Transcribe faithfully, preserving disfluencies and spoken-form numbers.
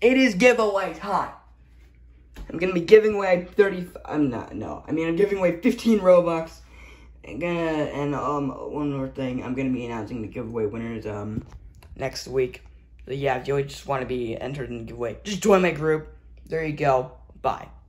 it is giveaway time. I'm gonna be giving away thirty. I'm not. No, I mean I'm giving away fifteen Robux. I'm gonna and um one more thing. I'm gonna be announcing the giveaway winners um next week. So yeah, if you just want to be entered in the giveaway, just join my group. There you go. Bye.